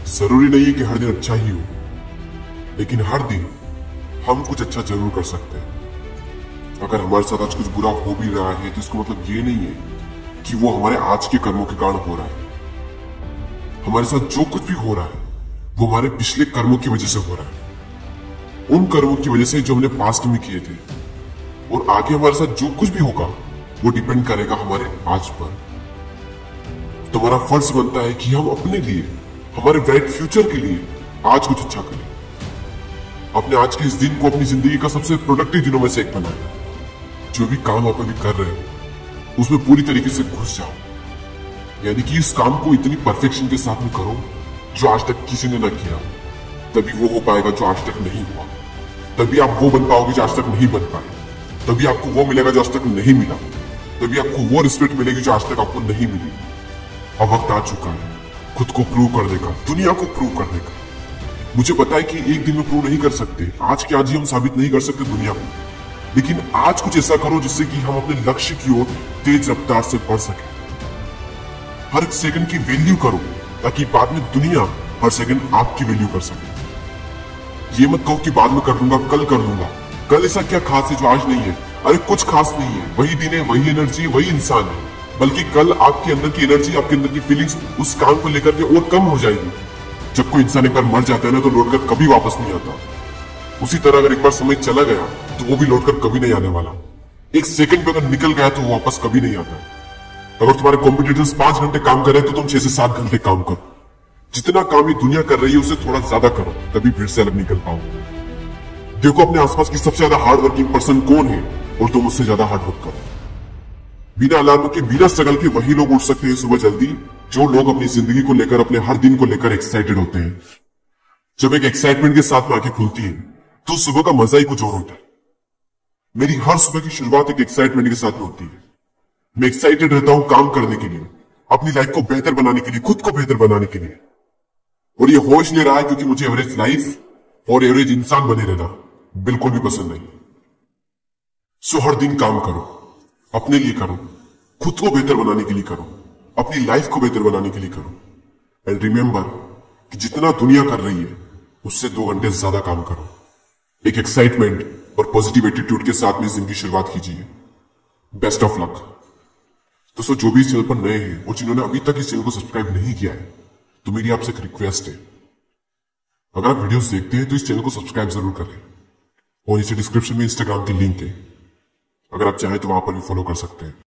जरूरी नहीं है कि हर दिन अच्छा ही हो, लेकिन हर दिन हम कुछ अच्छा जरूर कर सकते हैं। अगर हमारे साथ आज कुछ बुरा हो भी रहा है तो इसका मतलब ये नहीं है कि वो हमारे आज के कर्मों के कारण हो रहा है। हमारे साथ जो कुछ भी हो रहा है वो हमारे पिछले कर्मों की वजह से हो रहा है, उन कर्मों की वजह से जो हमने पास्ट में किए थे। और आगे हमारे साथ जो कुछ भी होगा वो डिपेंड करेगा हमारे आज पर। तो हमारा फर्ज बनता है कि हम अपने लिए, हमारे ब्राइट फ्यूचर के लिए आज कुछ अच्छा करें। अपने आज के इस दिन को अपनी जिंदगी का सबसे प्रोडक्टिव दिनों में से एक बनाएं। जो भी काम आप अभी कर रहे हो उसमें पूरी तरीके से घुस जाओ, यानी कि इस काम को इतनी परफेक्शन के साथ में करो जो आज तक किसी ने ना किया। तभी वो हो पाएगा जो आज तक नहीं हुआ, तभी आप वो बन पाओगे जो आज तक नहीं बन पाए, तभी आपको वो मिलेगा जो आज तक नहीं मिला, तभी आपको वो रिस्पेक्ट मिलेगी जो आज तक आपको नहीं मिली। अब वक्त आ चुका है खुद को प्रूव करने का, दुनिया को प्रूव करने का। मुझे पता है कि एक दिन में प्रूव नहीं कर सकते, आज के आज ही हम साबित नहीं कर सकते दुनिया को, लेकिन आज कुछ ऐसा करो जिससे कि हम अपने लक्ष्य की ओर तेज रफ्तार से बढ़ सके। हर एक सेकंड की वैल्यू करो ताकि बाद में दुनिया हर सेकंड आपकी वैल्यू कर सके। ये मत कहो कि बाद में कर लूंगा, कल कर लूंगा। कल ऐसा क्या खास है जो आज नहीं है? अरे कुछ खास नहीं है, वही दिन है, वही एनर्जी, वही इंसान है। बल्कि कल आपके अंदर की एनर्जी, आपके अंदर की फीलिंग्स उस काम को लेकर के और कम हो जाएगी। जब कोई इंसान एक बार मर जाता है ना तो लौटकर कभी वापस नहीं आता। उसी तरह अगर एक बार समय चला गया तो वो भी लौटकर कभी नहीं आने वाला। एक सेकंड पे अगर निकल गया तो वो वापस कभी नहीं आता। अगर तुम्हारे कॉम्पिटिटर्स 5 घंटे काम कर रहे हैं तो तुम 6 से 7 घंटे काम करो। जितना काम ये दुनिया कर रही है उससे थोड़ा ज्यादा करो, तभी भीड़ से अलग निकल पाओगे। देखो अपने आसपास की सबसे ज्यादा हार्ड वर्किंग पर्सन कौन है और तुम उससे ज्यादा हार्ड वर्क करो। बिना अलार्म के, बिना स्ट्रगल के वही लोग उठ सकते हैं सुबह जल्दी जो लोग अपनी जिंदगी को लेकर, अपने हर दिन को लेकर एक्साइटेड होते हैं। जब एक एक्साइटमेंट के साथ में आंखें खुलती है तो सुबह का मजा ही कुछ और होता है। मेरी हर सुबह की शुरुआत एक एक्साइटमेंट के साथ में होती है। मैं एक्साइटेड रहता हूं काम करने के लिए, अपनी लाइफ को बेहतर बनाने के लिए, खुद को बेहतर बनाने के लिए। और ये हो इसलिए रहा है क्योंकि मुझे एवरेज लाइफ और एवरेज इंसान बने रहना बिल्कुल भी पसंद नहीं। सो हर दिन काम करो, अपने लिए करो, खुद को बेहतर बनाने के लिए करो, अपनी लाइफ को बेहतर बनाने के लिए करो। एंड रिमेंबर कि जितना दुनिया कर रही है उससे 2 घंटे ज्यादा काम करो। एक एक्साइटमेंट और पॉजिटिव एटीट्यूड के साथ में जिंदगी शुरुआत कीजिए। Best of luck. दोस्तों जो भी इस चैनल पर नए हैं और जिन्होंने अभी तक इस चैनल को सब्सक्राइब नहीं किया है तो मेरी आपसे एक रिक्वेस्ट है, अगर आप वीडियोस देखते हैं तो इस चैनल को सब्सक्राइब जरूर करें। और नीचे डिस्क्रिप्शन में इंस्टाग्राम की लिंक है, अगर आप चाहें तो वहां पर भी फॉलो कर सकते हैं।